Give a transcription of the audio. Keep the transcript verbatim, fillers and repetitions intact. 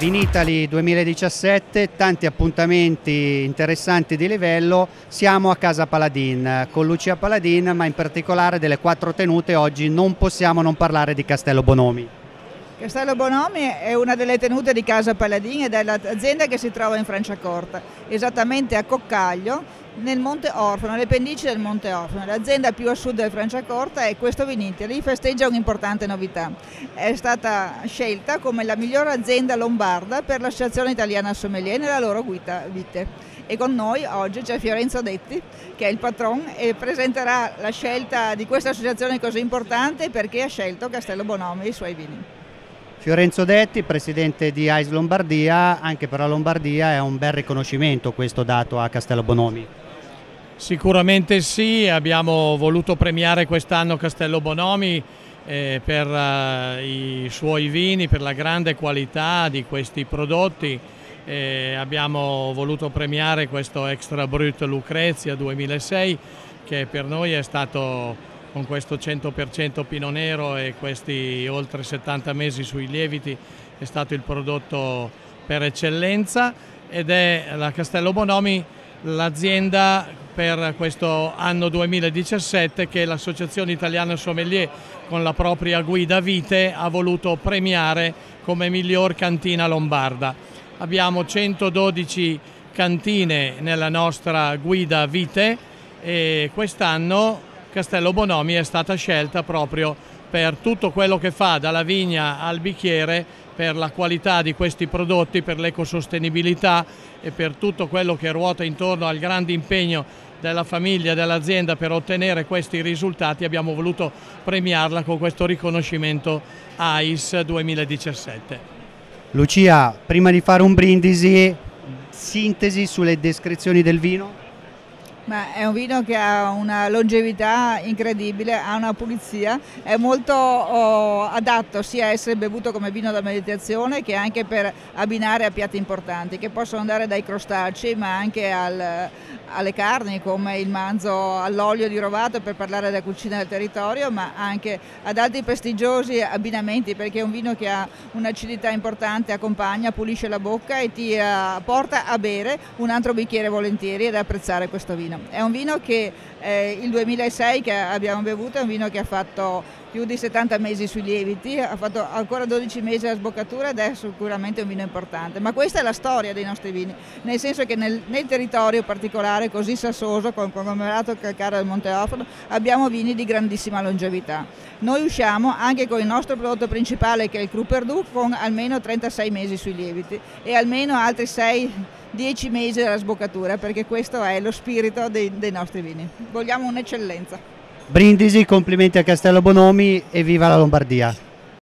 Vinitaly duemiladiciassette, tanti appuntamenti interessanti di livello. Siamo a Casa Paladin con Lucia Paladin, ma in particolare delle quattro tenute oggi non possiamo non parlare di Castello Bonomi. Castello Bonomi è una delle tenute di Casa Paladin ed è l'azienda che si trova in Franciacorta, esattamente a Coccaglio, nel Monte Orfano, alle pendici del Monte Orfano. L'azienda più a sud del Franciacorta e questo Vinitaly festeggia un'importante novità. È stata scelta come la migliore azienda lombarda per l'Associazione Italiana Sommelier nella loro guida vite. E con noi oggi c'è Fiorenzo Detti, che è il patron, e presenterà la scelta di questa associazione così importante perché ha scelto Castello Bonomi e i suoi vini. Fiorenzo Detti, presidente di A I S Lombardia. Anche per la Lombardia è un bel riconoscimento questo dato a Castello Bonomi. Sicuramente sì, abbiamo voluto premiare quest'anno Castello Bonomi eh, per eh, i suoi vini, per la grande qualità di questi prodotti. Eh, abbiamo voluto premiare questo Extra Brut Lucrezia duemilasei, che per noi è stato, con questo cento per cento Pinot Nero e questi oltre settanta mesi sui lieviti, è stato il prodotto per eccellenza, ed è la Castello Bonomi l'azienda per questo anno duemiladiciassette che l'Associazione Italiana Sommelier, con la propria guida vite, ha voluto premiare come miglior cantina lombarda. Abbiamo centododici cantine nella nostra guida vite e quest'anno Castello Bonomi è stata scelta proprio per tutto quello che fa, dalla vigna al bicchiere, per la qualità di questi prodotti, per l'ecosostenibilità e per tutto quello che ruota intorno al grande impegno della famiglia e dell'azienda per ottenere questi risultati. Abbiamo voluto premiarla con questo riconoscimento A I S duemiladiciassette. Lucia, prima di fare un brindisi, sintesi sulle descrizioni del vino? Ma è un vino che ha una longevità incredibile, ha una pulizia, è molto oh, adatto sia a essere bevuto come vino da meditazione che anche per abbinare a piatti importanti, che possono andare dai crostacei ma anche al, alle carni, come il manzo all'olio di rovato, per parlare della cucina del territorio, ma anche ad altri prestigiosi abbinamenti, perché è un vino che ha un'acidità importante, accompagna, pulisce la bocca e ti uh, porta a bere un altro bicchiere volentieri ed apprezzare questo vino. È un vino che eh, il duemilasei che abbiamo bevuto, è un vino che ha fatto più di settanta mesi sui lieviti, ha fatto ancora dodici mesi alla sboccatura ed è sicuramente un vino importante. Ma questa è la storia dei nostri vini, nel senso che nel, nel territorio particolare così sassoso, con il conglomerato calcareo del Monte Orfano, abbiamo vini di grandissima longevità. Noi usciamo anche con il nostro prodotto principale, che è il Cru Perdue, con almeno trentasei mesi sui lieviti e almeno altri sei dieci mesi dalla sboccatura, perché questo è lo spirito dei, dei nostri vini. Vogliamo un'eccellenza. Brindisi, complimenti a Castello Bonomi e viva la Lombardia!